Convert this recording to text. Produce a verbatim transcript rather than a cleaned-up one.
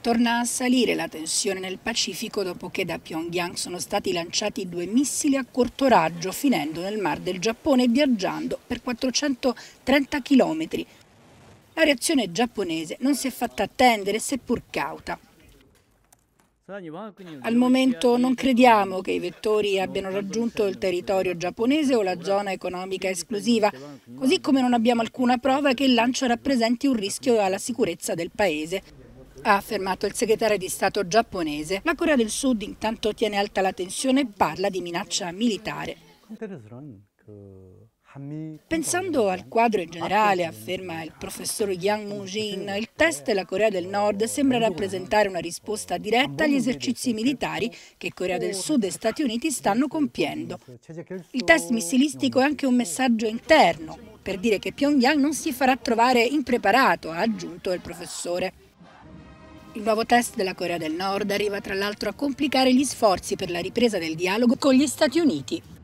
Torna a salire la tensione nel Pacifico dopo che da Pyongyang sono stati lanciati due missili a corto raggio, finendo nel Mar del Giappone e viaggiando per quattrocentotrenta chilometri. La reazione giapponese non si è fatta attendere, seppur cauta. Al momento non crediamo che i vettori abbiano raggiunto il territorio giapponese o la zona economica esclusiva, così come non abbiamo alcuna prova che il lancio rappresenti un rischio alla sicurezza del paese, ha affermato il segretario di Stato giapponese. La Corea del Sud intanto tiene alta la tensione e parla di minaccia militare. Pensando al quadro in generale, afferma il professor Yang Moon-jin, il test della Corea del Nord sembra rappresentare una risposta diretta agli esercizi militari che Corea del Sud e Stati Uniti stanno compiendo. Il test missilistico è anche un messaggio interno, per dire che Pyongyang non si farà trovare impreparato, ha aggiunto il professore. Il nuovo test della Corea del Nord arriva tra l'altro a complicare gli sforzi per la ripresa del dialogo con gli Stati Uniti.